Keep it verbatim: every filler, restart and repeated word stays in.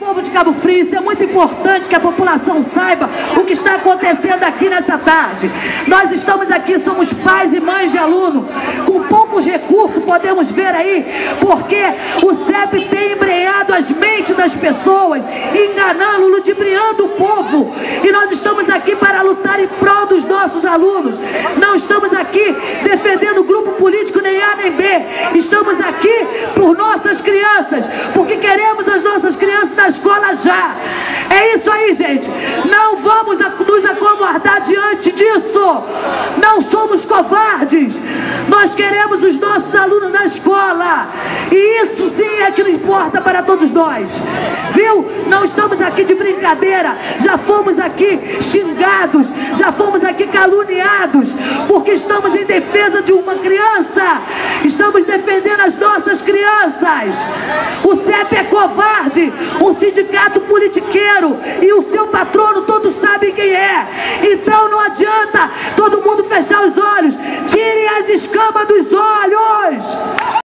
Povo de Cabo Frio, isso é muito importante que a população saiba o que está acontecendo aqui nessa tarde. Nós estamos aqui, somos pais e mães de aluno, com poucos recursos, podemos ver aí, porque o C E P tem embrenhado as mentes das pessoas, enganando, ludibriando o povo, e nós estamos aqui para lutar em prol dos nossos alunos. Não estamos aqui defendendo grupo político nem A nem B, estamos aqui por nossas crianças, porque queremos as nossas crianças na escola já. É isso aí, gente. Não vamos nos acovardar diante disso. Não somos covardes. Nós queremos os nossos alunos na escola. E isso sim é que importa para todos nós. Viu? Não estamos aqui de brincadeira. Já fomos aqui xingados. Já fomos aqui caluniados. Porque estamos em defesa de uma criança. Estamos defendendo as nossas crianças. O C E P é covarde. Um sindicato politiqueiro. E o seu patrono todos sabem quem é. Então não adianta todo mundo fechar os olhos. Tirem as escamas dos olhos.